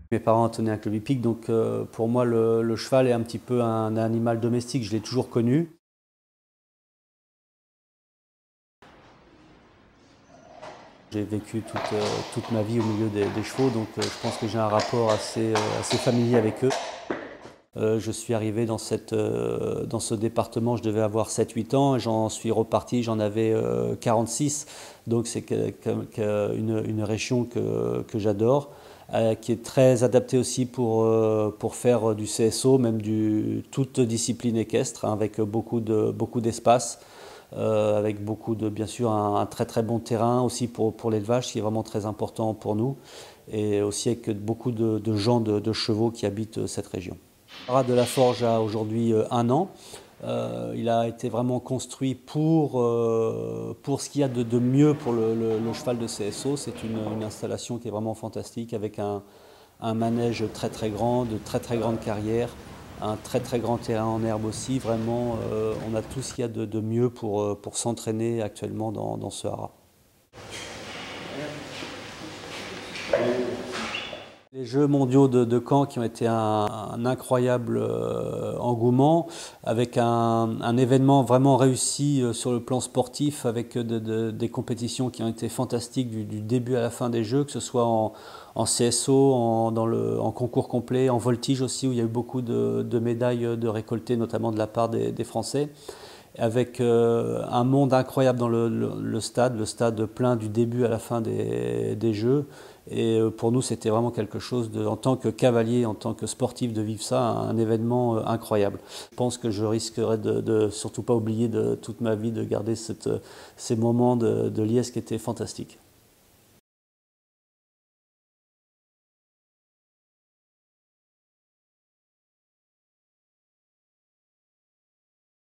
Mes parents tenaient un club hippique, donc pour moi le cheval est un petit peu un animal domestique, je l'ai toujours connu. J'ai vécu toute ma vie au milieu des chevaux, donc je pense que j'ai un rapport assez familier avec eux. Je suis arrivé dans ce département, je devais avoir 7-8 ans, et j'en suis reparti, j'en avais 46. Donc c'est une région que j'adore, qui est très adaptée aussi pour faire du CSO, même toute discipline équestre, hein, avec beaucoup d'espace, avec bien sûr un très très bon terrain aussi pour l'élevage, ce qui est vraiment très important pour nous, et aussi avec beaucoup de gens de chevaux qui habitent cette région. De la Forge a aujourd'hui 1 an. Il a été vraiment construit pour ce qu'il y a de mieux pour le cheval de CSO. C'est une installation qui est vraiment fantastique, avec un manège très très grand, de très très grande carrière, un très très grand terrain en herbe aussi. Vraiment, on a tout ce qu'il y a de mieux pour s'entraîner actuellement dans ce haras. Les Jeux mondiaux de Caen qui ont été un incroyable engouement, avec un événement vraiment réussi sur le plan sportif, avec des compétitions qui ont été fantastiques du début à la fin des Jeux, que ce soit en CSO, en concours complet, en voltige aussi, où il y a eu beaucoup de médailles de récoltées, notamment de la part des Français, avec un monde incroyable dans le stade plein du début à la fin des Jeux. Et pour nous, c'était vraiment quelque chose, en tant que cavalier, en tant que sportif, de vivre ça, un événement incroyable. Je pense que je risquerais de surtout pas oublier de toute ma vie, de garder ces moments de liesse qui étaient fantastiques.